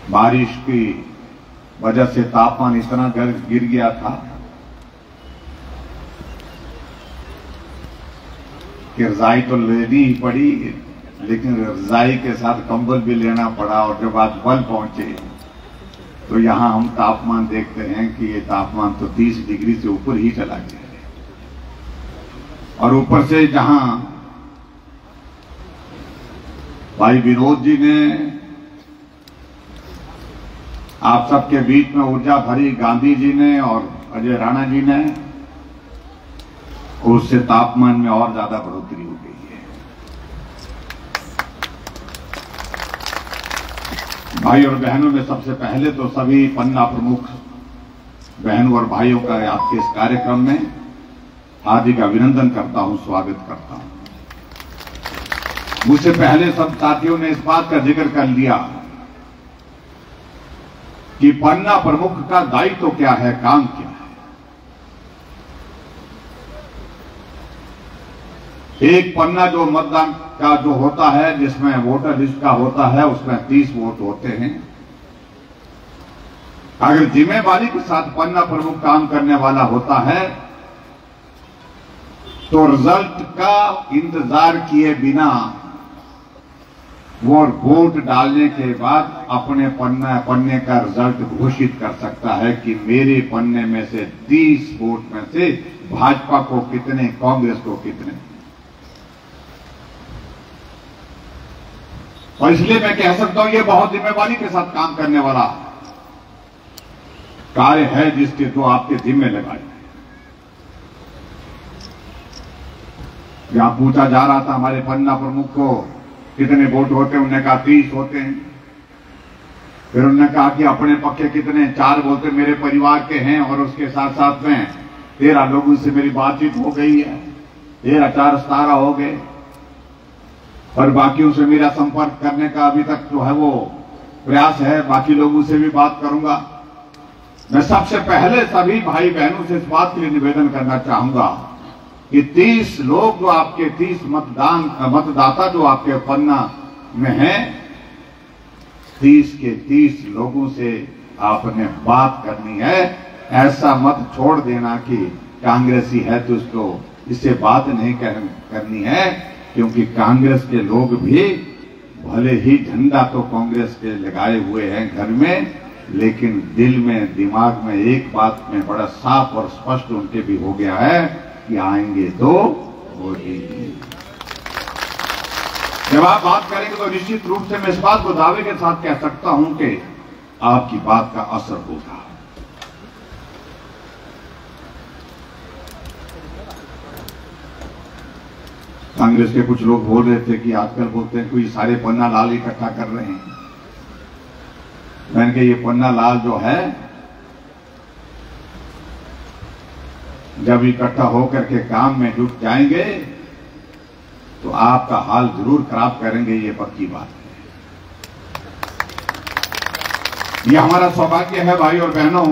बारिश की वजह से तापमान इतना गिर गया था कि रजाई तो लेनी ही पड़ी, लेकिन रजाई के साथ कंबल भी लेना पड़ा। और जब आज बल पहुंचे तो यहां हम तापमान देखते हैं कि ये तापमान तो 30 डिग्री से ऊपर ही चला गया है। और ऊपर से जहां भाई विनोद जी ने आप सबके बीच में ऊर्जा भरी, गांधी जी ने और अजय राणा जी ने, उससे तापमान में और ज्यादा बढ़ोतरी हो गई है। भाई और बहनों में सबसे पहले तो सभी पन्ना प्रमुख बहनों और भाइयों का आपके इस कार्यक्रम में हार्दिक अभिनंदन करता हूं, स्वागत करता हूं। मुझसे पहले सब साथियों ने इस बात का जिक्र कर लिया कि पन्ना प्रमुख का दायित्व तो क्या है, काम क्या है। एक पन्ना जो मतदान का जो होता है, जिसमें वोटर लिस्ट का होता है, उसमें 30 वोट होते हैं। अगर जिम्मेवारी के साथ पन्ना प्रमुख काम करने वाला होता है तो रिजल्ट का इंतजार किए बिना वो वोट डालने के बाद अपने पन्ने का रिजल्ट घोषित कर सकता है कि मेरे पन्ने में से 30 वोट में से भाजपा को कितने, कांग्रेस को कितने। और इसलिए मैं कह सकता हूं ये बहुत जिम्मेवारी के साथ काम करने वाला कार्य है जिसके जो आपके जिम्मे लगाए। यहां पूछा जा रहा था हमारे पन्ना प्रमुख को कितने वोट होते हैं, उन्होंने कहा 30 होते हैं। फिर उन्होंने कहा कि अपने पक्के कितने, 4 बोलते मेरे परिवार के हैं और उसके साथ साथ में 13 लोगों से मेरी बातचीत हो गई है, 13 4 17 हो गए और बाकियों से मेरा संपर्क करने का अभी तक जो है वो प्रयास है, बाकी लोगों से भी बात करूंगा। मैं सबसे पहले सभी भाई बहनों से इस बात के लिए निवेदन करना चाहूंगा कि 30 लोग जो आपके 30 मतदाता जो आपके पन्ना में हैं, 30 के 30 लोगों से आपने बात करनी है। ऐसा मत छोड़ देना कि कांग्रेसी है तो उसको इससे बात नहीं करनी है, क्योंकि कांग्रेस के लोग भी भले ही झंडा तो कांग्रेस के लगाए हुए हैं घर में, लेकिन दिल में, दिमाग में एक बात में बड़ा साफ और स्पष्ट उनके भी हो गया है कि आएंगे तो वोट। जब आप बात करेंगे तो निश्चित रूप से मैं इस बात को दावे के साथ कह सकता हूं कि आपकी बात का असर होगा। कांग्रेस के कुछ लोग बोल रहे थे कि आजकल बोलते हैं कोई सारे पन्ना लाल इकट्ठा कर रहे हैं। मैंने कहा ये पन्ना लाल जो है जब इकट्ठा होकर के काम में जुट जाएंगे तो आपका हाल जरूर खराब करेंगे, ये पक्की बात है। ये हमारा सौभाग्य है भाई और बहनों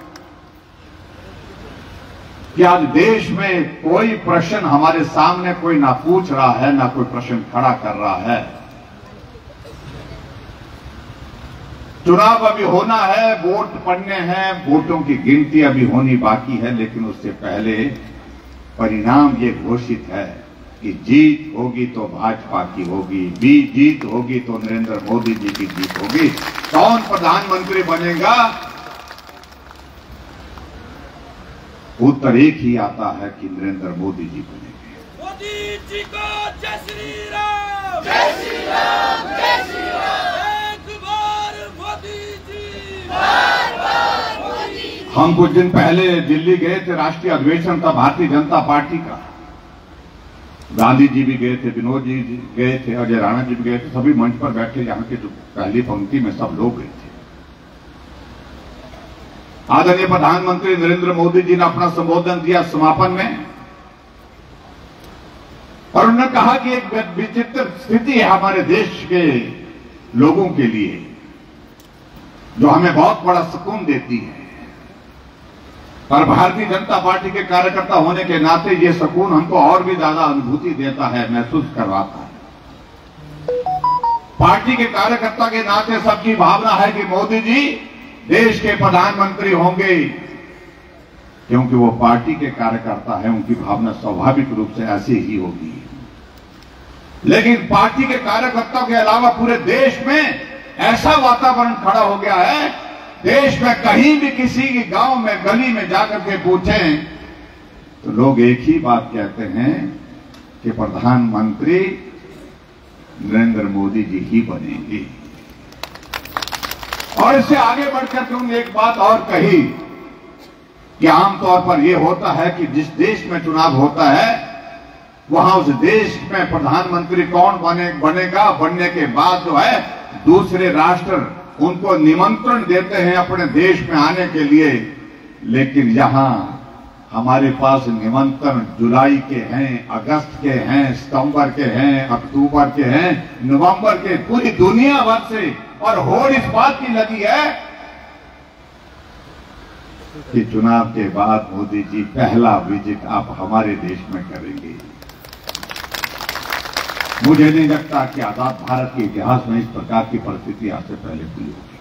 कि आज देश में कोई प्रश्न हमारे सामने कोई ना पूछ रहा है, ना कोई प्रश्न खड़ा कर रहा है। चुनाव अभी होना है, वोट पड़ने हैं, वोटों की गिनती अभी होनी बाकी है, लेकिन उससे पहले परिणाम ये घोषित है कि जीत होगी तो भाजपा की होगी, जीत होगी तो नरेंद्र मोदी जी की जीत होगी। कौन प्रधानमंत्री बनेगा, उत्तर एक ही आता है कि नरेंद्र मोदी जी बनेंगे। मोदी जी को जय श्री राम, जय श्री राम, जय श्री राम। एक बार मोदी जी, बार बार मोदी जी। हम कुछ दिन पहले दिल्ली गए थे, राष्ट्रीय अधिवेशन था भारतीय जनता पार्टी का। गांधी जी भी गए थे, विनोद जी गए थे, अजय राणा जी भी गए थे, सभी मंच पर बैठे, यहाँ के जो पहली पंक्ति में सब लोग गए थे। आदरणीय प्रधानमंत्री नरेंद्र मोदी जी ने अपना संबोधन दिया समापन में और उन्होंने कहा कि एक विचित्र स्थिति है हमारे देश के लोगों के लिए जो हमें बहुत बड़ा सुकून देती है, और भारतीय जनता पार्टी के कार्यकर्ता होने के नाते ये सुकून हमको और भी ज्यादा अनुभूति देता है, महसूस करवाता है। पार्टी के कार्यकर्ता के नाते सबकी भावना है कि मोदी जी देश के प्रधानमंत्री होंगे, क्योंकि वो पार्टी के कार्यकर्ता है, उनकी भावना स्वाभाविक रूप से ऐसी ही होगी। लेकिन पार्टी के कार्यकर्ताओं के अलावा पूरे देश में ऐसा वातावरण खड़ा हो गया है, देश में कहीं भी किसी की गांव में गली में जाकर के पूछें तो लोग एक ही बात कहते हैं कि प्रधानमंत्री नरेंद्र मोदी जी ही बनेंगे। और इससे आगे बढ़कर के उन्होंने एक बात और कही कि आमतौर पर यह होता है कि जिस देश में चुनाव होता है वहां उस देश में प्रधानमंत्री कौन बनेगा, बनने के बाद जो है दूसरे राष्ट्र उनको निमंत्रण देते हैं अपने देश में आने के लिए। लेकिन यहां हमारे पास निमंत्रण जुलाई के हैं, अगस्त के हैं, सितंबर के हैं, अक्टूबर के हैं, नवंबर के, पूरी दुनिया भर से। और होड़ इस बात की लगी है कि चुनाव के बाद मोदी जी पहला विजिट आप हमारे देश में करेंगे। मुझे नहीं लगता कि आजाद भारत के इतिहास में इस प्रकार की परिस्थिति आज से पहले हुई होगी।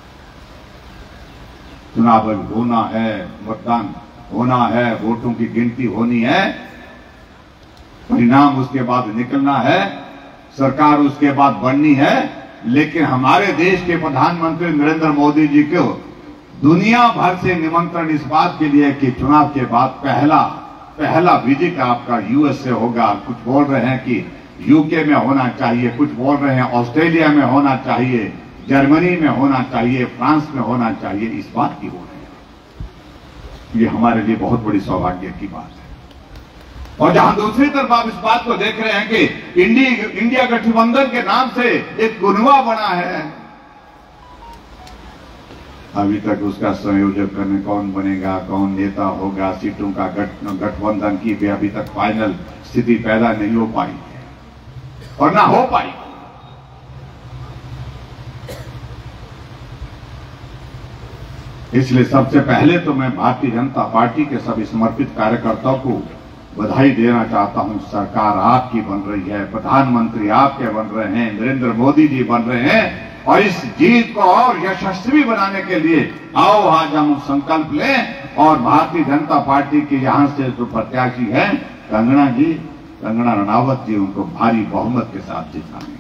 चुनाव होना है, मतदान होना है, वोटों की गिनती होनी है, परिणाम उसके बाद निकलना है, सरकार उसके बाद बननी है। लेकिन हमारे देश के प्रधानमंत्री नरेंद्र मोदी जी को दुनिया भर से निमंत्रण इस बात के लिए कि चुनाव के बाद पहला विजिट आपका यूएस से होगा। कुछ बोल रहे हैं कि यूके में होना चाहिए, कुछ बोल रहे हैं ऑस्ट्रेलिया में होना चाहिए, जर्मनी में होना चाहिए, फ्रांस में होना चाहिए। इस बात की हो रही है, ये हमारे लिए बहुत बड़ी सौभाग्य की बात है। और जहां दूसरी तरफ आप इस बात को देख रहे हैं कि इंडिया गठबंधन के नाम से एक गुनवा बना है, अभी तक उसका संयोजक करने कौन बनेगा, कौन नेता होगा, सीटों का गठबंधन की भी अभी तक फाइनल स्थिति पैदा नहीं हो पाई और ना हो पाई। इसलिए सबसे पहले तो मैं भारतीय जनता पार्टी के सभी समर्पित कार्यकर्ताओं को बधाई देना चाहता हूं। सरकार आपकी बन रही है, प्रधानमंत्री आपके बन रहे हैं, नरेंद्र मोदी जी बन रहे हैं। और इस जीत को और यशस्वी बनाने के लिए आओ आज हम संकल्प लें और भारतीय जनता पार्टी के यहां से जो प्रत्याशी हैं कंगना रनावत जी, उनको भारी बहुमत के साथ जिताएंगे।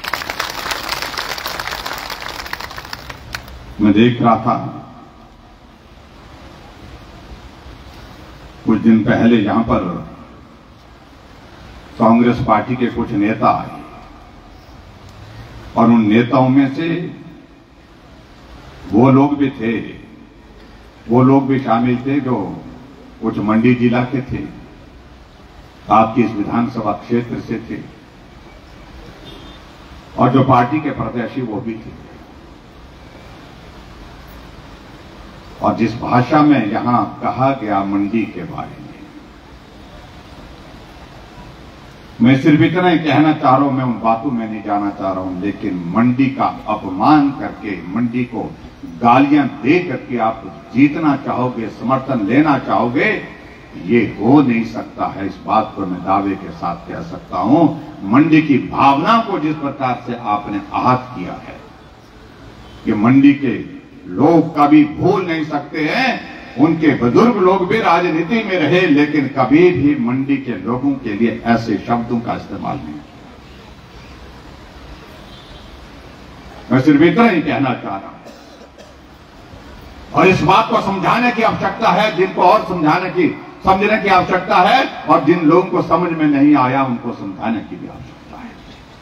मैं देख रहा था कुछ दिन पहले यहां पर कांग्रेस पार्टी के कुछ नेता आए और उन नेताओं में से वो लोग भी शामिल थे जो कुछ मंडी जिला के थे, आपकी इस विधानसभा क्षेत्र से थे, और जो पार्टी के प्रत्याशी वो भी थे। और जिस भाषा में यहां कहा गया मंडी के बारे में, मैं सिर्फ इतना ही कहना चाह रहा हूं, मैं उन बातों में नहीं जाना चाह रहा हूं, लेकिन मंडी का अपमान करके, मंडी को गालियां दे करके आप जीतना चाहोगे, समर्थन लेना चाहोगे, ये हो नहीं सकता है। इस बात को मैं दावे के साथ कह सकता हूं। मंडी की भावना को जिस प्रकार से आपने आहत किया है, ये मंडी के लोग कभी भूल नहीं सकते हैं। उनके बुजुर्ग लोग भी राजनीति में रहे, लेकिन कभी भी मंडी के लोगों के लिए ऐसे शब्दों का इस्तेमाल नहीं किया। मैं सिर्फ इतना ही कहना चाह रहा हूं, और इस बात को समझाने की आवश्यकता है, जिनको और समझने की आवश्यकता है, और जिन लोगों को समझ में नहीं आया उनको समझाने की भी आवश्यकता है।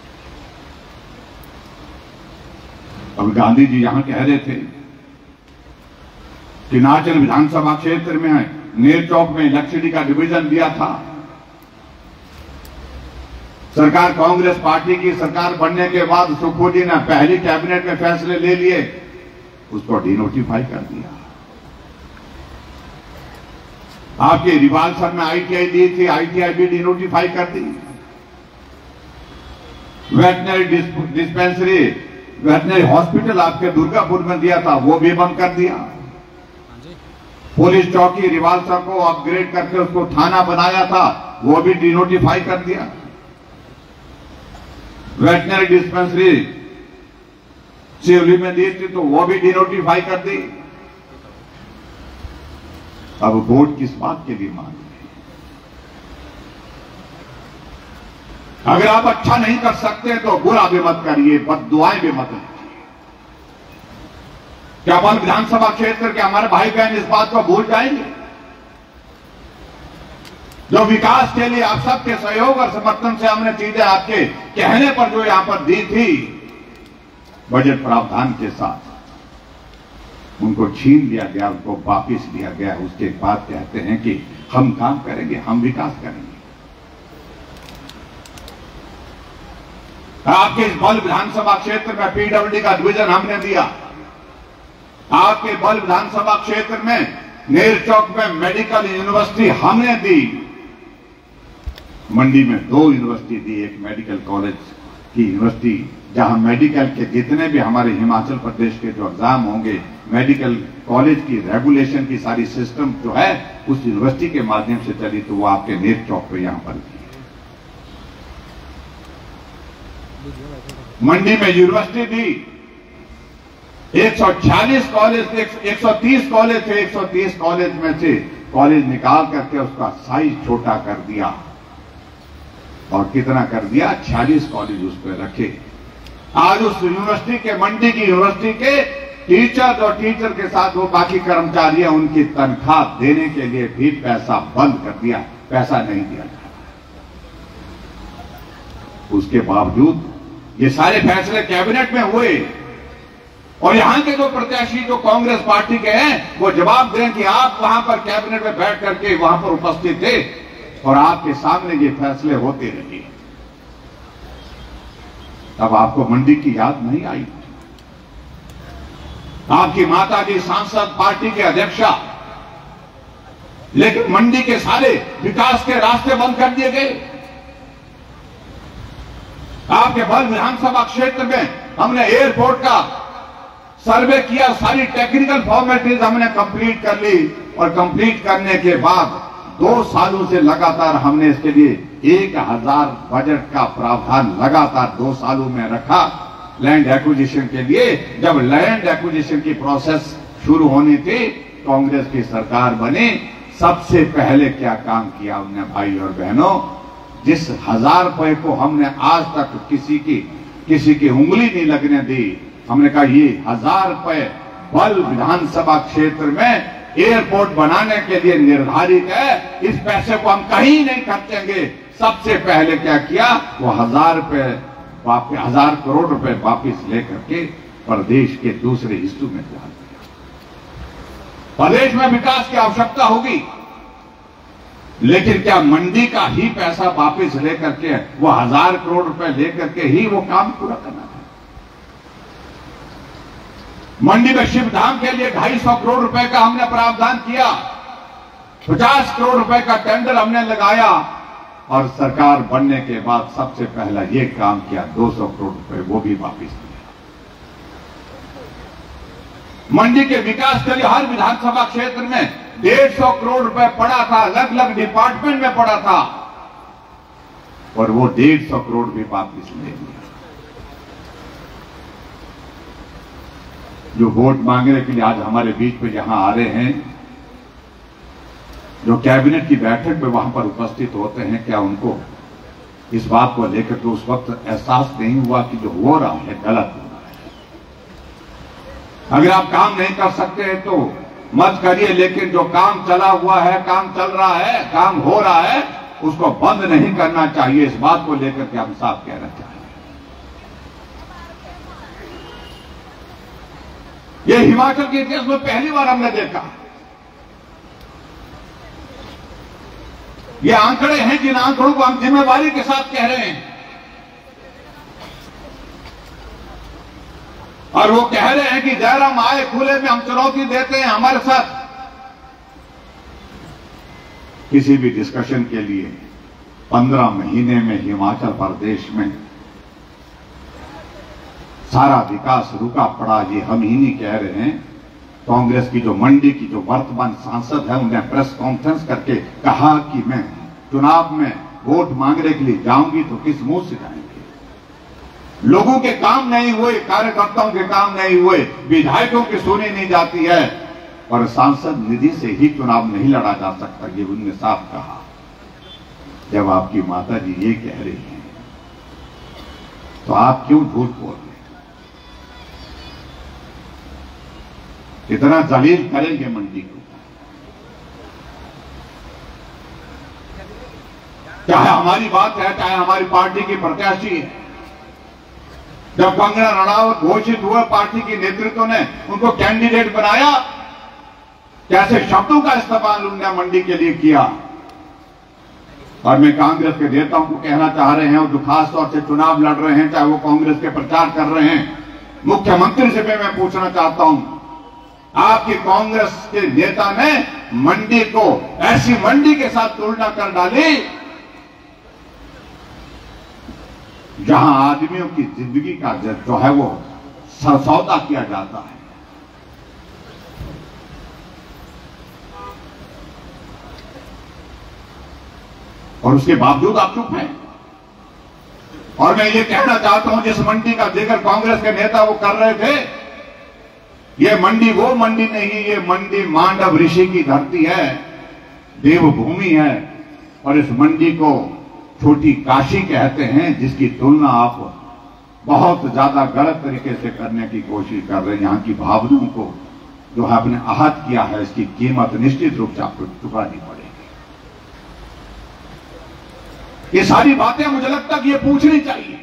अब गांधी जी यहां कह रहे थे कि नाचन विधानसभा क्षेत्र में नेर चौक में लक्ष्मी का डिवीजन दिया था। सरकार कांग्रेस पार्टी की सरकार बनने के बाद सुखू जी ने पहली कैबिनेट में फैसले ले लिए, उसको डिनोटिफाई कर दिया। आपके रिवालसर में आईटीआई दी थी, आईटीआई भी डिनोटिफाई कर दी। वेटनरी डिस्पेंसरी, वेटनरी हॉस्पिटल आपके दुर्गापुर में दिया था, वो भी बंद कर दिया। पुलिस चौकी रिवालसर को अपग्रेड करके उसको थाना बनाया था, वो भी डिनोटिफाई कर दिया। वेटनरी डिस्पेंसरी सिवली में दी थी तो वो भी डिनोटिफाई कर दी। अब वोट किस बात के लिए मांग रहे हैं? अगर आप अच्छा नहीं कर सकते तो बुरा भी मत करिए, बददुआएं भी मत लीजिए। क्या बल विधानसभा क्षेत्र के हमारे भाई बहन इस बात को भूल जाएंगे? जो विकास के लिए आप सबके सहयोग और समर्थन से हमने चीजें आपके कहने पर जो यहां पर दी थी, बजट प्रावधान के साथ उनको छीन लिया गया, उनको वापिस लिया गया। उसके बाद कहते हैं कि हम काम करेंगे, हम विकास करेंगे। आपके इस बल विधानसभा क्षेत्र में पीडब्ल्यूडी का डिवीजन हमने दिया। आपके बल विधानसभा क्षेत्र में नेर चौक में मेडिकल यूनिवर्सिटी हमने दी। मंडी में 2 यूनिवर्सिटी दी, एक मेडिकल कॉलेज की यूनिवर्सिटी, जहां मेडिकल के जितने भी हमारे हिमाचल प्रदेश के जो एग्जाम होंगे, मेडिकल कॉलेज की रेगुलेशन की सारी सिस्टम जो है उस यूनिवर्सिटी के माध्यम से चली, तो वो आपके नेर चौक पे यहां पर थी। मंडी में यूनिवर्सिटी दी, 146 कॉलेज, 130 कॉलेज थे, 130 कॉलेज में से कॉलेज निकाल करके उसका साइज छोटा कर दिया। और कितना कर दिया? 46 कॉलेज उस पर रखे। आज उस यूनिवर्सिटी के, मंडी की यूनिवर्सिटी के टीचर और टीचर के साथ वो बाकी कर्मचारी हैं, उनकी तनख्वाह देने के लिए भी पैसा बंद कर दिया, पैसा नहीं दिया जा रहा। उसके बावजूद ये सारे फैसले कैबिनेट में हुए और यहां के जो प्रत्याशी जो कांग्रेस पार्टी के हैं वो जवाब दें कि आप वहां पर कैबिनेट में बैठ करके वहां पर उपस्थित थे और आपके सामने ये फैसले होते रहे। तब आपको मंडी की याद नहीं आई? आपकी माता जी सांसद, पार्टी के अध्यक्षा, लेकिन मंडी के सारे विकास के रास्ते बंद कर दिए गए। आपके बल विधानसभा क्षेत्र में हमने एयरपोर्ट का सर्वे किया, सारी टेक्निकल फॉर्मेलिटीज हमने कंप्लीट कर ली और कंप्लीट करने के बाद 2 सालों से लगातार हमने इसके लिए 1000 बजट का प्रावधान लगातार 2 सालों में रखा लैंड एक्विजिशन के लिए। जब लैंड एक्विजिशन की प्रोसेस शुरू होनी थी, कांग्रेस की सरकार बनी, सबसे पहले क्या काम किया उन्होंने भाई और बहनों? जिस 1000 रुपए को हमने आज तक किसी की उंगली नहीं लगने दी, हमने कहा ये 1000 रुपए बल विधानसभा क्षेत्र में एयरपोर्ट बनाने के लिए निर्धारित है, इस पैसे को हम कहीं नहीं खर्चेंगे। सबसे पहले क्या किया? वो 1000 करोड़ रुपए वापिस लेकर के प्रदेश के दूसरे हिस्सों में डाल दिया। प्रदेश में विकास की आवश्यकता होगी, लेकिन क्या मंडी का ही पैसा वापिस लेकर के वो 1000 करोड़ रुपए लेकर के ही वो काम पूरा करना है? मंडी में शिवधाम के लिए 250 करोड़ रुपए का हमने प्रावधान किया, 50 करोड़ रुपए का टेंडर हमने लगाया और सरकार बनने के बाद सबसे पहला ये काम किया, 200 करोड़ रुपए वो भी वापिस दिया। मंडी के विकास के लिए हर विधानसभा क्षेत्र में 150 करोड़ रुपए पड़ा था, अलग अलग डिपार्टमेंट में पड़ा था और वो 150 करोड़ भी वापिस ले लिया। जो वोट मांगने के लिए आज हमारे बीच में यहां आ रहे हैं, जो कैबिनेट की बैठक में वहां पर उपस्थित होते हैं, क्या उनको इस बात को लेकर तो उस वक्त एहसास नहीं हुआ कि जो हो रहा है गलत हो रहा है? अगर आप काम नहीं कर सकते हैं तो मत करिए, लेकिन जो काम चला हुआ है, काम चल रहा है, काम हो रहा है, उसको बंद नहीं करना चाहिए। इस बात को लेकर के हम साफ कहना चाहिए। ये हिमाचल के इतिहास में पहली बार हमने देखा। ये आंकड़े हैं, जिन आंकड़ों को हम जिम्मेवारी के साथ कह रहे हैं और वो कह रहे हैं कि जयराम आए खुले में, हम चुनौती देते हैं हमारे साथ किसी भी डिस्कशन के लिए। 15 महीने में हिमाचल प्रदेश में सारा विकास रुका पड़ा, ये हम ही नहीं कह रहे हैं। कांग्रेस की जो मंडी की जो वर्तमान सांसद है, उन्हें प्रेस कॉन्फ्रेंस करके कहा कि मैं चुनाव में वोट मांगने के लिए जाऊंगी तो किस मुंह से जाएंगे? लोगों के काम नहीं हुए, कार्यकर्ताओं के काम नहीं हुए, विधायकों की सुनी नहीं जाती है और सांसद निधि से ही चुनाव नहीं लड़ा जा सकता, ये उन्होंने साफ कहा। जब आपकी माता जी ये कह रही हैं तो आप क्यों झूठ बोल रहे हैं? कितना जलील करेंगे मंडी को? चाहे हमारी बात है, चाहे हमारी पार्टी की प्रत्याशी है। जब कंगना रणावत घोषित हुए, पार्टी के नेतृत्व ने उनको कैंडिडेट बनाया, कैसे शब्दों का इस्तेमाल उन्होंने मंडी के लिए किया। और मैं कांग्रेस के नेताओं को कहना चाह रहे हैं, जो खास तौर से चुनाव लड़ रहे हैं, चाहे वो कांग्रेस के प्रचार कर रहे हैं, मुख्यमंत्री से भी मैं पूछना चाहता हूं, आपकी कांग्रेस के नेता ने मंडी को ऐसी मंडी के साथ तुलना कर डाली जहां आदमियों की जिंदगी का जो है वो सौदा किया जाता है। और उसके बावजूद आप चुप हैं। और मैं ये कहना चाहता हूं, जिस मंडी का जिक्र कांग्रेस के नेता वो कर रहे थे, ये मंडी वो मंडी नहीं, ये मंडी मांडव ऋषि की धरती है, देवभूमि है। और इस मंडी को छोटी काशी कहते हैं, जिसकी तुलना आप बहुत ज्यादा गलत तरीके से करने की कोशिश कर रहे हैं। यहां की भावनाओं को जो है आपने आहत किया है, इसकी कीमत निश्चित रूप से आपको चुकानी पड़ेगी। ये सारी बातें मुझे लगता है कि ये पूछनी चाहिए।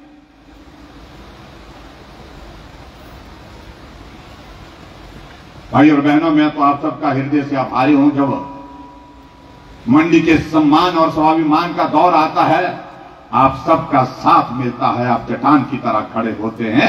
भाई और बहनों, मैं तो आप सबका हृदय से आभारी हूं। जब मंडी के सम्मान और स्वाभिमान का दौर आता है, आप सबका साथ मिलता है, आप चट्टान की तरह खड़े होते हैं।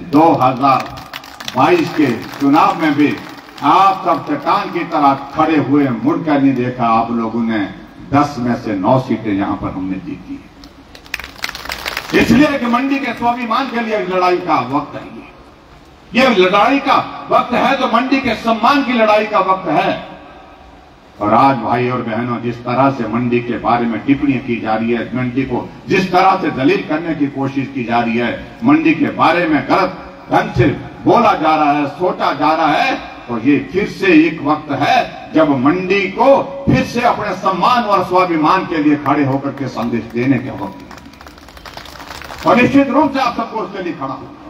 2022 के चुनाव में भी आप सब चट्टान की तरह खड़े हुए, मुड़कर नहीं देखा। आप लोगों ने 10 में से 9 सीटें यहां पर हमने जीती है। इसलिए कि मंडी के स्वाभिमान के लिए लड़ाई का वक्त है। ये लड़ाई का वक्त है तो मंडी के सम्मान की लड़ाई का वक्त है। और आज भाई और बहनों, जिस तरह से मंडी के बारे में टिप्पणियां की जा रही है, मंडी को जिस तरह से दलील करने की कोशिश की जा रही है, मंडी के बारे में गलत ढंग से बोला जा रहा है, सोचा जा रहा है, तो ये फिर से एक वक्त है जब मंडी को फिर से अपने सम्मान और स्वाभिमान के लिए खड़े होकर के संदेश देने के वक्त है। और निश्चित रूप से आप सबको उसके लिए खड़ा होगा।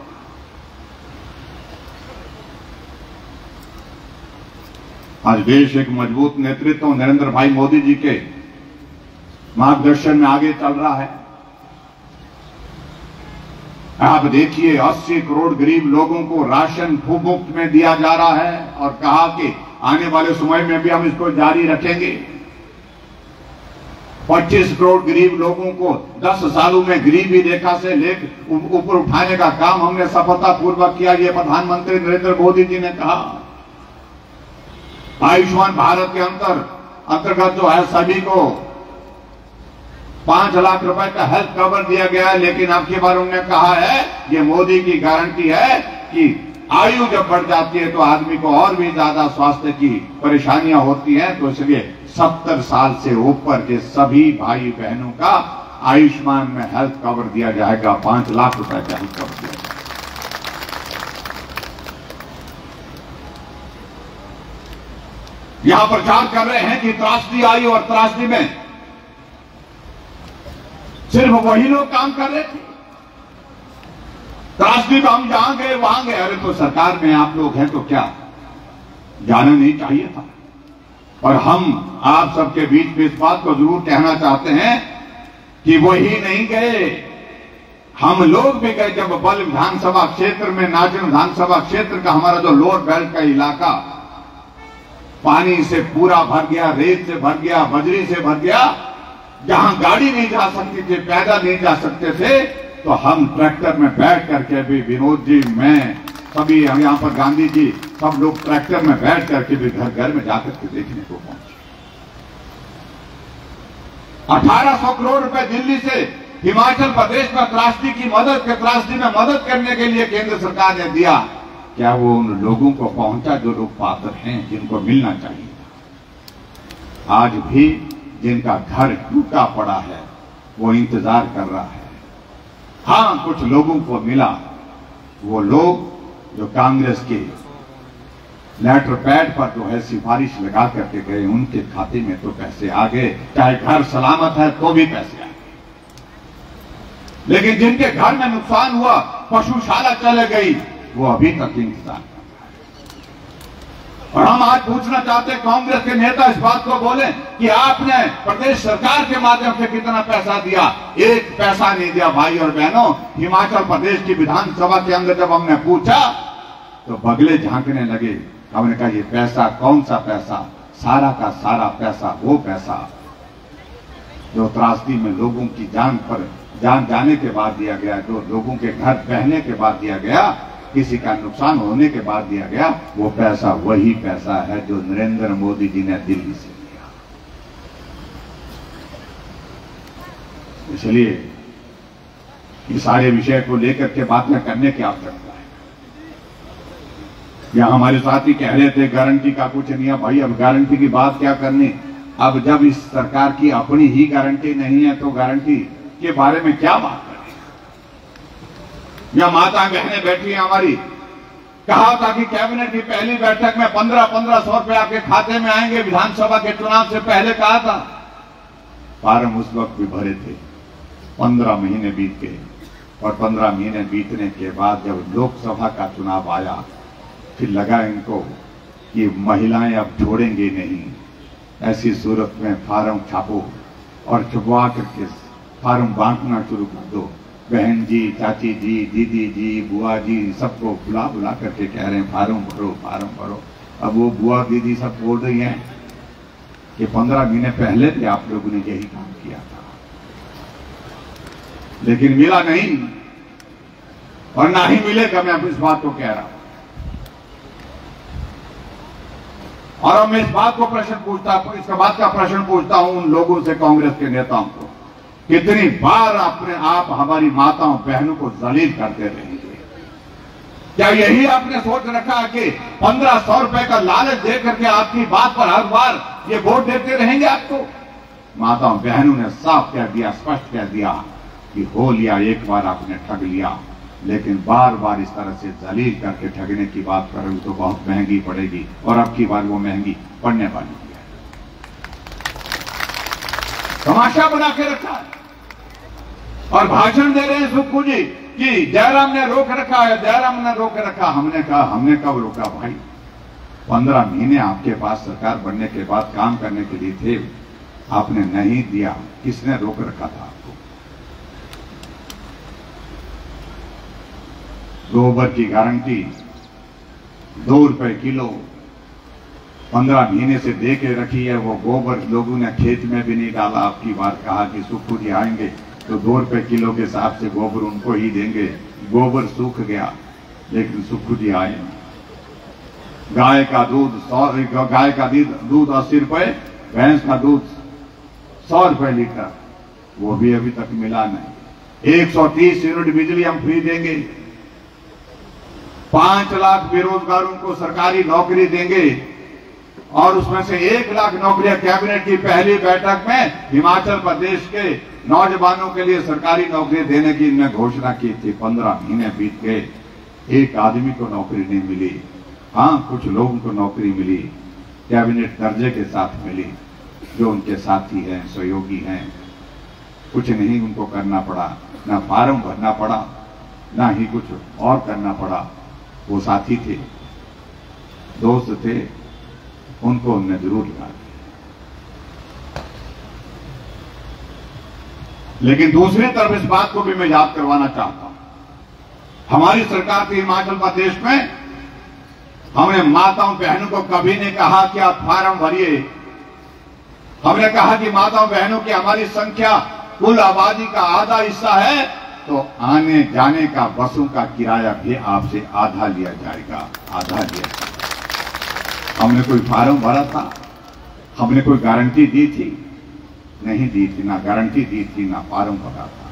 आज देश एक मजबूत नेतृत्व नरेंद्र भाई मोदी जी के मार्गदर्शन में आगे चल रहा है। आप देखिए, 80 करोड़ गरीब लोगों को राशन मुफ्त में दिया जा रहा है और कहा कि आने वाले समय में भी हम इसको जारी रखेंगे। 25 करोड़ गरीब लोगों को 10 सालों में गरीबी रेखा से लेकर ऊपर उठाने का काम हमने सफलतापूर्वक किया, ये प्रधानमंत्री नरेंद्र मोदी जी ने कहा। आयुष्मान भारत के अंतर्गत जो है सभी को 5 लाख रुपए का हेल्थ कवर दिया गया है। लेकिन अब की बार उन्होंने कहा है, ये मोदी की गारंटी है कि आयु जब बढ़ जाती है तो आदमी को और भी ज्यादा स्वास्थ्य की परेशानियां होती हैं। तो इसलिए 70 साल से ऊपर के सभी भाई बहनों का आयुष्मान में हेल्थ कवर दिया जाएगा, 5 लाख रुपए का हेल्थ कवर दिया जाएगा। यहां प्रचार कर रहे हैं कि त्रासदी आई और त्रासदी में सिर्फ वही लोग काम कर रहे थे। त्रासदी में हम जहां गए वहां गए। अरे तो सरकार में आप लोग हैं तो क्या जाना नहीं चाहिए था? और हम आप सबके बीच में इस बात को जरूर कहना चाहते हैं कि वही नहीं गए, हम लोग भी गए। जब बल विधानसभा क्षेत्र में, नाचन विधानसभा क्षेत्र का हमारा जो लोअर बेल्ट का इलाका पानी से पूरा भर गया, रेत से भर गया, बजरी से भर गया, जहां गाड़ी नहीं जा सकती थी, पैदल नहीं जा सकते थे, तो हम ट्रैक्टर में बैठ करके भी, विनोद जी, मैं, सभी हम यहां पर, गांधी जी, सब लोग ट्रैक्टर में बैठ करके भी घर घर में जाकर के देखने को पहुंचे। 1800 करोड़ रुपए दिल्ली से हिमाचल प्रदेश में त्रासदी की मदद के, त्रासदी में मदद करने के लिए केंद्र सरकार ने दिया। क्या वो उन लोगों को पहुंचा जो लोग पात्र हैं, जिनको मिलना चाहिए? आज भी जिनका घर टूटा पड़ा है वो इंतजार कर रहा है। हाँ, कुछ लोगों को मिला, वो लोग जो कांग्रेस के लेटर पैड पर जो है सिफारिश लगा करके गए, उनके खाते में तो पैसे आ गए, चाहे घर सलामत है तो भी पैसे आ गए। लेकिन जिनके घर में नुकसान हुआ, पशुशाला चले गई, वो अभी तक इंतजार कर रहा है। और हम आज पूछना चाहते हैं, कांग्रेस के नेता इस बात को बोले कि आपने प्रदेश सरकार के माध्यम से कितना पैसा दिया। एक पैसा नहीं दिया भाई और बहनों। हिमाचल प्रदेश की विधानसभा के अंदर जब हमने पूछा तो बगले झांकने लगे। हमने कहा ये पैसा कौन सा पैसा? सारा का सारा पैसा वो पैसा जो त्रासदी में लोगों की जान जाने के बाद दिया गया, जो लोगों के घर बहने के बाद दिया गया, किसी का नुकसान होने के बाद दिया गया, वो पैसा वही पैसा है जो नरेंद्र मोदी जी ने दिल्ली से दिया। इसलिए इस सारे विषय को लेकर के बातें करने की आवश्यकता है। या हमारे साथी कह रहे थे गारंटी का कुछ नहीं है। भाई अब गारंटी की बात क्या करनी? अब जब इस सरकार की अपनी ही गारंटी नहीं है तो गारंटी के बारे में क्या बात करें? या माता बहनें बैठी हैं हमारी, कहा था कि कैबिनेट की पहली बैठक में 1500 रुपए आपके खाते में आएंगे, विधानसभा के चुनाव से पहले कहा था। फार्म उस वक्त भी भरे थे। 15 महीने बीत गए और 15 महीने बीतने के बाद जब लोकसभा का चुनाव आया, फिर लगा इनको कि महिलाएं अब छोड़ेंगे नहीं। ऐसी सूरत में फार्म छापो और छुपवा करके फार्म बांटना शुरू कर दो। बहन जी, चाची जी, दीदी जी, बुआ जी, सबको बुला करके कह रहे हैं फार्म भरो, फार्म भरो। अब वो बुआ दीदी सब बोल रही हैं कि 15 महीने पहले भी आप लोगों ने यही काम किया था, लेकिन मिला नहीं और ना ही मिलेगा। मैं अब इस बात को कह रहा हूं। और अब मैं इस बात को इसके बाद का प्रश्न पूछता हूं उन लोगों से, कांग्रेस के नेताओं को, कितनी बार अपने आप हमारी माताओं बहनों को जलील करते रहेंगे? क्या यही आपने सोच रखा कि 1500 रुपए का लालच दे करके आपकी बात पर हर बार ये वोट देते रहेंगे आपको? माताओं बहनों ने साफ कह दिया, स्पष्ट कह दिया कि हो लिया, एक बार आपने ठग लिया, लेकिन बार बार इस तरह से जलील करके ठगने की बात करोगे तो बहुत महंगी पड़ेगी। और अब की बार वो महंगी पड़ने वाली है। तमाशा बना के रखा है और भाषण दे रहे हैं सुक्खू जी कि जयराम ने रोक रखा है, जयराम ने रोक रखा। हमने कहा हमने कब रोका भाई? 15 महीने आपके पास सरकार बनने के बाद काम करने के लिए थे, आपने नहीं दिया। किसने रोक रखा था आपको? गोबर की गारंटी 2 रुपए किलो 15 महीने से दे के रखी है। वो गोबर लोगों ने खेत में भी नहीं डाला। आपकी बात कहा कि सुक्खू जी आएंगे तो 2 रुपए किलो के हिसाब से गोबर उनको ही देंगे। गोबर सूख गया, लेकिन सुक्खू जी आए। गाय का दूध 80 रुपए, भैंस का दूध 100 रुपए लीटर, वो भी अभी तक मिला नहीं। 130 यूनिट बिजली हम फ्री देंगे। 5 लाख बेरोजगारों को सरकारी नौकरी देंगे और उसमें से 1 लाख नौकरियां कैबिनेट की पहली बैठक में हिमाचल प्रदेश के नौजवानों के लिए सरकारी नौकरी देने की इन्होंने घोषणा की थी। 15 महीने बीत गए, एक आदमी को नौकरी नहीं मिली। हाँ, कुछ लोगों को नौकरी मिली, कैबिनेट दर्जे के साथ मिली, जो उनके साथी हैं, सहयोगी हैं। कुछ नहीं उनको करना पड़ा, ना फार्म भरना पड़ा, ना ही कुछ और करना पड़ा। वो साथी थे, दोस्त थे, उनको हमने जरूर लगा दिया। लेकिन दूसरी तरफ इस बात को भी मैं याद करवाना चाहता हूं, हमारी सरकार थी हिमाचल प्रदेश में, हमने माताओं बहनों को कभी नहीं कहा कि आप फार्म भरिए। हमने कहा कि माताओं बहनों की हमारी संख्या कुल आबादी का आधा हिस्सा है, तो आने जाने का बसों का किराया भी आपसे आधा लिया जाएगा, आधा लिया जाएगा। हमने कोई फार्म भरा था? हमने कोई गारंटी दी थी? नहीं दी थी, ना गारंटी दी थी, ना फार्म भरा था।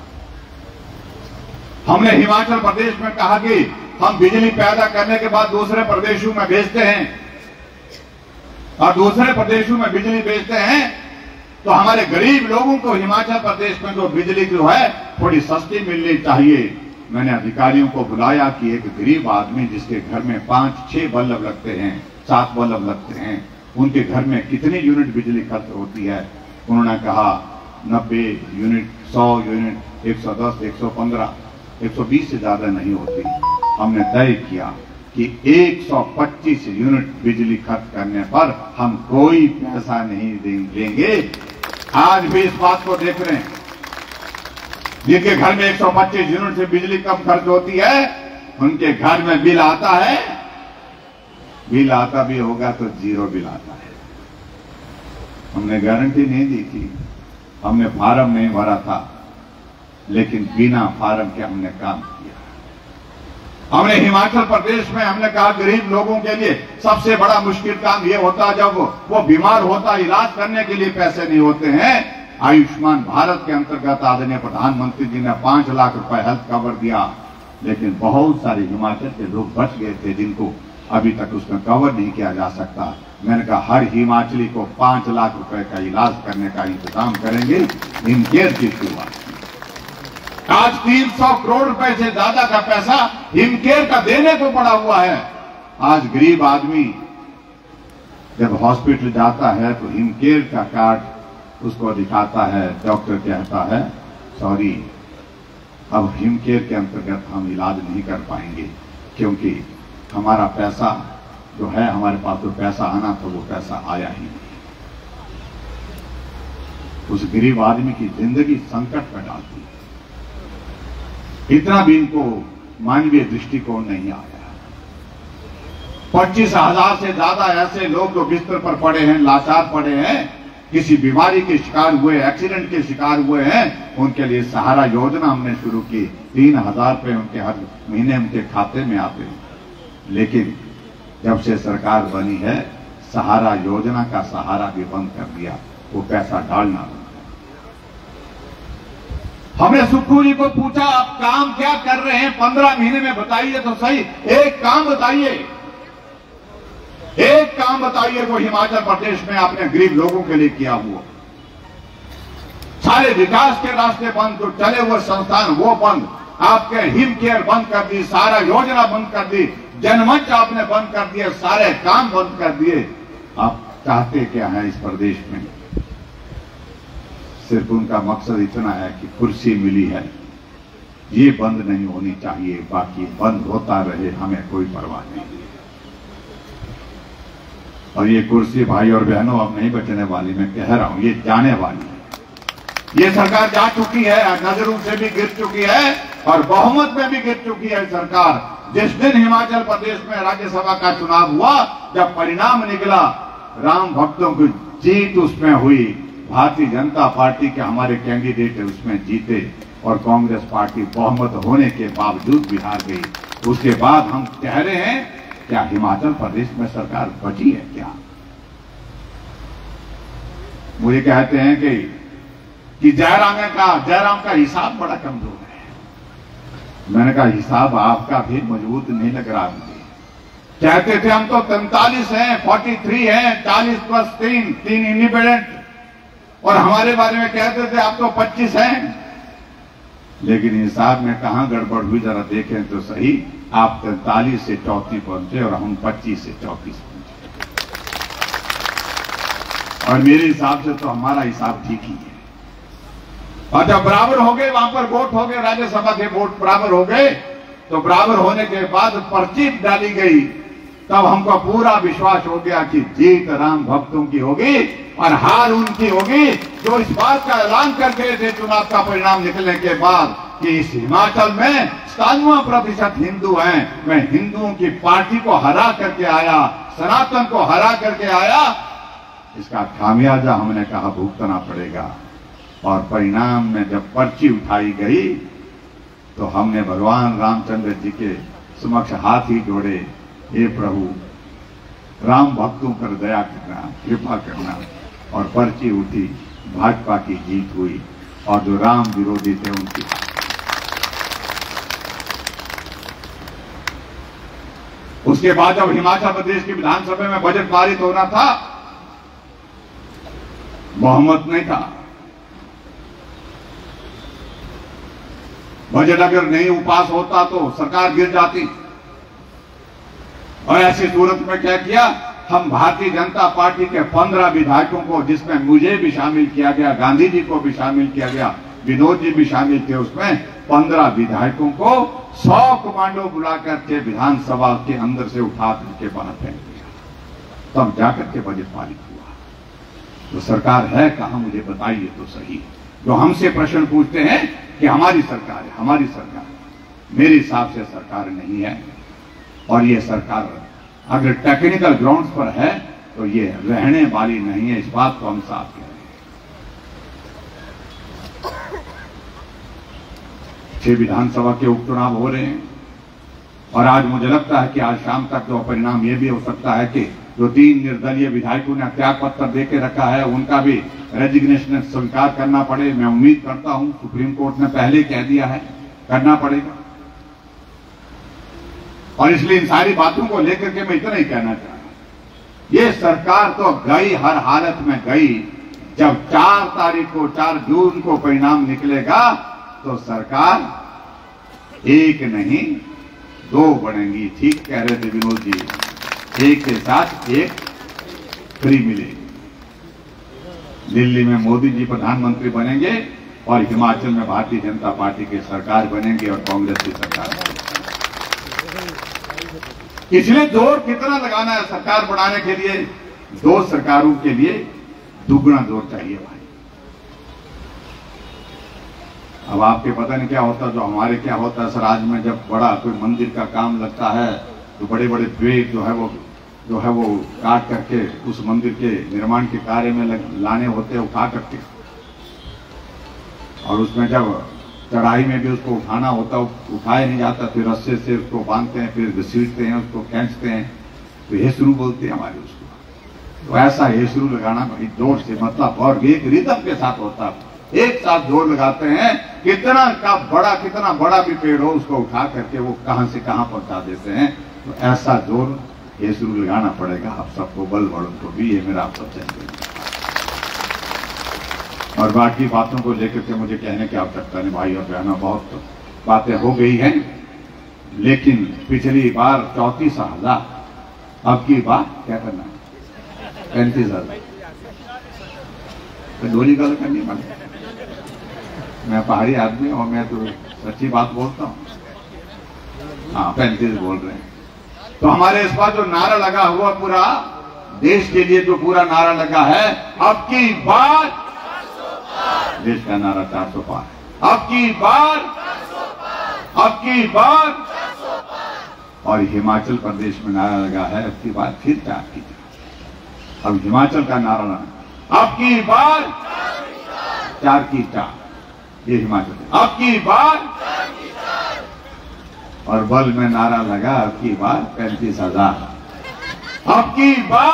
हमने हिमाचल प्रदेश में कहा कि हम बिजली पैदा करने के बाद दूसरे प्रदेशों में भेजते हैं और दूसरे प्रदेशों में बिजली भेजते हैं तो हमारे गरीब लोगों को हिमाचल प्रदेश में जो बिजली जो है थोड़ी सस्ती मिलनी चाहिए। मैंने अधिकारियों को बुलाया कि एक गरीब आदमी जिसके घर में 5-6 बल्ब लगते हैं, 7 बल्ब लगते हैं, उनके घर में कितनी यूनिट बिजली खर्च होती है। उन्होंने कहा 90 यूनिट, 100 यूनिट, 110, 115, 120 से ज्यादा नहीं होती। हमने तय किया कि 125 यूनिट बिजली खर्च करने पर हम कोई पैसा नहीं देंगे। आज भी इस बात को देख रहे हैं, जिनके घर में 125 यूनिट से बिजली कम खर्च होती है उनके घर में बिल आता है, बिल आता भी होगा तो 0 बिल आता है। हमने गारंटी नहीं दी थी, हमने फार्म नहीं भरा था, लेकिन बिना फार्म के हमने काम किया। हमने हिमाचल प्रदेश में हमने कहा गरीब लोगों के लिए सबसे बड़ा मुश्किल काम यह होता जब वो बीमार होता, इलाज करने के लिए पैसे नहीं होते हैं। आयुष्मान भारत के अंतर्गत आदरणीय प्रधानमंत्री जी ने 5 लाख रुपए हेल्थ कवर दिया, लेकिन बहुत सारे हिमाचल के लोग बच गए थे जिनको अभी तक उसमें कवर नहीं किया जा सकता। मैंने कहा हर हिमाचली को 5 लाख रुपए का इलाज करने का इंतजाम करेंगे। हिमकेयर की शुरुआत आज 300 करोड़ रुपए से ज्यादा का पैसा हिमकेयर का देने को पड़ा हुआ है। आज गरीब आदमी जब हॉस्पिटल जाता है तो हिमकेयर का कार्ड उसको दिखाता है, डॉक्टर कहता है सॉरी अब हिमकेयर के अंतर्गत हम इलाज नहीं कर पाएंगे, क्योंकि हमारा पैसा जो है, हमारे पास जो पैसा आना था वो पैसा आया ही नहीं। उस गरीब आदमी की जिंदगी संकट में डालती है। इतना भी इनको मानवीय दृष्टिकोण नहीं आया। 25,000 से ज्यादा ऐसे लोग जो बिस्तर पर पड़े हैं, लाचार पड़े हैं, किसी बीमारी के शिकार हुए, एक्सीडेंट के शिकार हुए हैं, उनके लिए सहारा योजना हमने शुरू की। 3,000 रुपए उनके हर महीने उनके खाते में आते हैं। लेकिन जब से सरकार बनी है सहारा योजना का सहारा भी बंद कर दिया, वो पैसा डालना बंद। हमने सुक्खू जी को पूछा आप काम क्या कर रहे हैं 15 महीने में, बताइए तो सही, एक काम बताइए, एक काम बताइए वो हिमाचल प्रदेश में आपने गरीब लोगों के लिए किया हुआ। सारे विकास के रास्ते बंद, जो चले हुए संस्थान वो बंद, आपके हिमकेयर बंद कर दी, सारा योजना बंद कर दी, जनमंच आपने बंद कर दिए, सारे काम बंद कर दिए। आप चाहते क्या है इस प्रदेश में? सिर्फ उनका मकसद इतना है कि कुर्सी मिली है, ये बंद नहीं होनी चाहिए, बाकी बंद होता रहे, हमें कोई परवाह नहीं। और ये कुर्सी भाई और बहनों अब नहीं बचने वाली, मैं कह रहा हूं, ये जाने वाली है। ये सरकार जा चुकी है, नजरों से भी गिर चुकी है और बहुमत में भी गिर चुकी है सरकार। जिस दिन हिमाचल प्रदेश में राज्यसभा का चुनाव हुआ, जब परिणाम निकला, राम भक्तों की जीत उसमें हुई, भारतीय जनता पार्टी के हमारे कैंडिडेट उसमें जीते और कांग्रेस पार्टी बहुमत होने के बावजूद भी हार गई। उसके बाद हम कह रहे हैं क्या हिमाचल प्रदेश में सरकार बची है क्या? मुझे कहते हैं कि जयराम का हिसाब बड़ा कमजोर है। मैंने कहा हिसाब आपका भी मजबूत नहीं लग रहा मुझे। कहते थे हम तो 43 हैं, 43 हैं, 40 प्लस 3 इंडिपेंडेंट, और हमारे बारे में कहते थे आप तो 25 हैं। लेकिन हिसाब में कहां गड़बड़ हुई जरा देखें तो सही। आप 43 से 34 पहुंचे और हम 25 से 34 पहुंचे, और मेरे हिसाब से तो हमारा हिसाब ठीक ही है। और जब बराबर हो गए, वहां पर वोट हो गए, राज्यसभा के वोट बराबर हो गए, तो बराबर होने के बाद पर्ची डाली गई, तब हमको पूरा विश्वास हो गया कि जीत राम भक्तों की होगी और हार उनकी होगी जो इस बात का ऐलान कर गए थे चुनाव का परिणाम निकलने के बाद कि इस हिमाचल में 97% हिंदू हैं। मैं हिंदुओं की पार्टी को हरा करके आया, सनातन को हरा करके आया, इसका खामियाजा हमने कहा भुगतना पड़ेगा। और परिणाम में जब पर्ची उठाई गई तो हमने भगवान रामचंद्र जी के समक्ष हाथ ही जोड़े, हे प्रभु राम भक्तों पर दया करना, कृपा करना, और पर्ची उठी, भाजपा की जीत हुई और जो राम विरोधी थे उनकी। उसके बाद जब हिमाचल प्रदेश की विधानसभा में बजट पारित होना था, बहुमत नहीं था। बजट अगर नहीं पास होता तो सरकार गिर जाती। और ऐसी सूरत में क्या किया, हम भारतीय जनता पार्टी के 15 विधायकों को, जिसमें मुझे भी शामिल किया गया, गांधी जी को भी शामिल किया गया, विनोद जी भी शामिल थे, उसमें 15 विधायकों को 100 कमांडो बुला करके विधानसभा के अंदर से उठा करके बाहर फेंक दिया, तब जाकर के बजट पारित हुआ। तो सरकार है कहां, मुझे बताइए तो सही। जो हमसे प्रश्न पूछते हैं कि हमारी सरकार है, हमारी सरकार, मेरे हिसाब से सरकार नहीं है। और ये सरकार अगर टेक्निकल ग्राउंड्स पर है तो ये रहने वाली नहीं है, इस बात को हम साफ कह रहे हैं। 6 विधानसभा के उपचुनाव हो रहे हैं और आज मुझे लगता है कि आज शाम तक जो परिणाम ये भी हो सकता है कि जो 3 निर्दलीय विधायकों ने त्याग पत्र देके रखा है उनका भी रेजिग्नेशन स्वीकार करना पड़े। मैं उम्मीद करता हूं, सुप्रीम कोर्ट ने पहले कह दिया है करना पड़ेगा। और इसलिए इन सारी बातों को लेकर के मैं इतना ही कहना चाह रहा हूं, ये सरकार तो गई, हर हालत में गई। जब 4 तारीख को, 4 जून को परिणाम निकलेगा तो सरकार 1 नहीं 2 बनेंगी। ठीक कह रहे थे विनोद जी, 1 के साथ 1 फ्री मिलेगी। दिल्ली में मोदी जी प्रधानमंत्री बनेंगे और हिमाचल में भारतीय जनता पार्टी की सरकार बनेगी और कांग्रेस की सरकार बनेगी। इसलिए जोर कितना लगाना है सरकार बनाने के लिए? 2 सरकारों के लिए दुगना जोर चाहिए भाई। अब आपके पता नहीं क्या होता, जो हमारे क्या होता है राज्य में, जब बड़ा कोई मंदिर का काम लगता है तो बड़े बड़े पेड़ जो है वो काट करके उस मंदिर के निर्माण के कार्य में लाने होते हैं, उठा करके, और उसमें जब चढ़ाई में भी उसको उठाना होता, उठाया नहीं जाता, फिर रस्से से उसको बांधते हैं, फिर घसीटते हैं, उसको खींचते हैं, तो हेसरू बोलते हैं हमारे उसको। तो ऐसा हेसरू लगाना बड़ी जोर से, मतलब और एक रिदम के साथ होता है, एक साथ जोर लगाते हैं। कितना बड़ा भी पेड़ हो उसको उठा करके वो कहां से कहां पहुंचा देते हैं। तो ऐसा जोर हेसरू लगाना पड़ेगा आप सबको, बल बड़ों को भी। ये मेरा आप सबसे और बाकी बातों को लेकर के मुझे कहने की आवश्यकता नहीं भाई और बहनों, बहुत बातें हो गई हैं। लेकिन पिछली बार 34,000, अब की बार क्या करना है 35,000। तो दोनों गलत करनी पड़े। मैं पहाड़ी आदमी और मैं तो सच्ची बात बोलता हूँ। हाँ 35 बोल रहे हैं। तो हमारे इस बार जो नारा लगा हुआ पूरा देश के लिए, जो पूरा नारा लगा है, अब की बार देश का नारा 400 पार। अब की बार और हिमाचल प्रदेश में नारा लगा है, अब की बार फिर 4 की 4। अब हिमाचल का नारा लगा, अब की बार 4 की 4, ये हिमाचल। अब की बार और बल में नारा लगा, अब की बार 35,000। अब की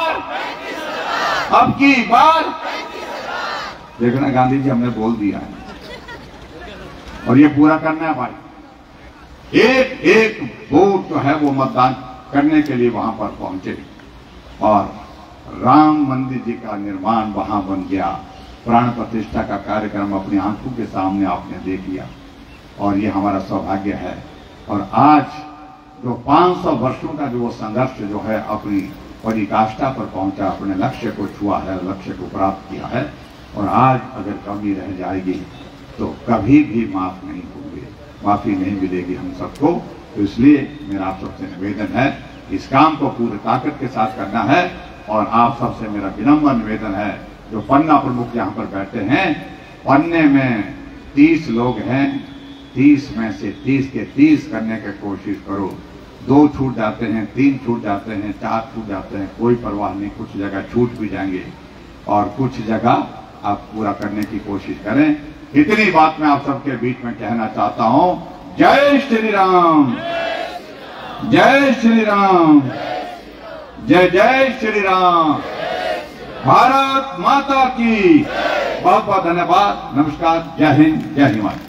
बार देखना गांधी जी हमने बोल दिया है और ये पूरा करना है भाई। एक वोट जो है वो मतदान करने के लिए वहां पर पहुंचे और राम मंदिर जी का निर्माण वहां बन गया। प्राण प्रतिष्ठा का कार्यक्रम अपनी आंखों के सामने आपने देख लिया और ये हमारा सौभाग्य है। और आज जो 500 वर्षों का जो वो संघर्ष जो है अपनी पराकाष्ठा पर पहुंचा, अपने लक्ष्य को छुआ है, लक्ष्य को प्राप्त किया है। और आज अगर कमी रह जाएगी तो कभी भी माफ नहीं होंगे, माफी नहीं मिलेगी हम सबको। तो इसलिए मेरा आप सबसे निवेदन है, इस काम को पूरी ताकत के साथ करना है। और आप सबसे मेरा विनम्र निवेदन है, जो पन्ना प्रमुख यहाँ पर बैठे हैं, पन्ने में 30 लोग हैं, 30 में से 30 के 30 करने की कोशिश करो। 2 छूट जाते हैं, 3 छूट जाते हैं, 4 छूट जाते हैं, कोई परवाह नहीं। कुछ जगह छूट भी जाएंगे और कुछ जगह आप पूरा करने की कोशिश करें। इतनी बात मैं आप सबके बीच में कहना चाहता हूं। जय श्री राम, जय श्री राम, जय जय श्री राम। भारत माता की बहुत बहुत धन्यवाद। नमस्कार, जय हिंद, जय हिमाचल।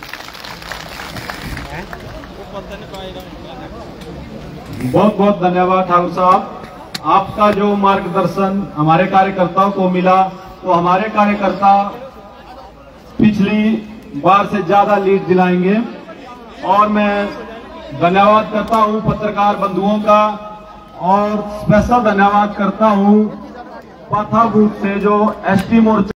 बहुत बहुत धन्यवाद ठाकुर साहब। आपका जो मार्गदर्शन हमारे कार्यकर्ताओं को मिला तो हमारे कार्यकर्ता पिछली बार से ज्यादा लीड दिलाएंगे। और मैं धन्यवाद करता हूं पत्रकार बंधुओं का, और स्पेशल धन्यवाद करता हूं पाथा बूथ से जो एसटी मोर्चा